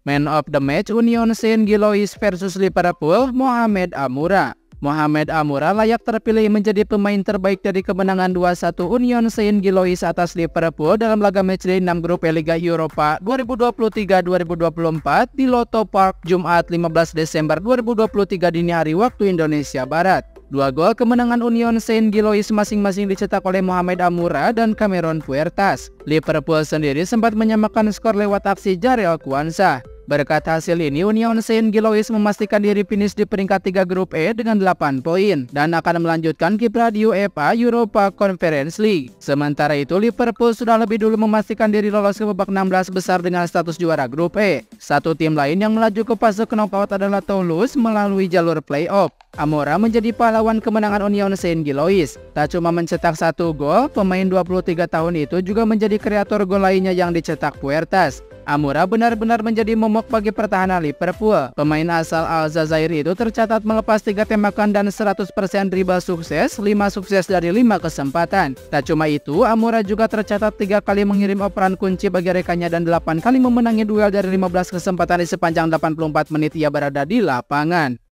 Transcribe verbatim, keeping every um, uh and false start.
Man of the match Union Saint-Gilloise versus Liverpool, Mohamed Amoura. Mohamed Amoura layak terpilih menjadi pemain terbaik dari kemenangan dua satu Union Saint-Gilloise atas Liverpool dalam laga matchday enam grup E Liga Eropa dua ribu dua puluh tiga dua ribu dua puluh empat di Lotto Park Jumat lima belas Desember dua ribu dua puluh tiga dini hari waktu Indonesia Barat. Dua gol kemenangan Union Saint-Gilloise masing-masing dicetak oleh Mohamed Amoura dan Cameron Puertas. Liverpool sendiri sempat menyamakan skor lewat aksi Jarell Quansah. Berkat hasil ini, Union Saint-Gilloise memastikan diri finish di peringkat tiga grup E dengan delapan poin dan akan melanjutkan kiprah di UEFA Europa Conference League. Sementara itu, Liverpool sudah lebih dulu memastikan diri lolos ke babak enam belas besar dengan status juara grup E. Satu tim lain yang melaju ke fase knockout adalah Toulouse melalui jalur playoff. Amoura menjadi pahlawan kemenangan Union Saint-Gilloise. Tak cuma mencetak satu gol, pemain dua puluh tiga tahun itu juga menjadi kreator gol lainnya yang dicetak Puertas. Amoura benar-benar menjadi momok bagi pertahanan Liverpool. Pemain asal Aljazair itu tercatat melepas tiga tembakan dan seratus persen dribble sukses, lima sukses dari lima kesempatan. Tak cuma itu, Amoura juga tercatat tiga kali mengirim operan kunci bagi rekannya dan delapan kali memenangi duel dari lima belas kesempatan di sepanjang delapan puluh empat menit ia berada di lapangan.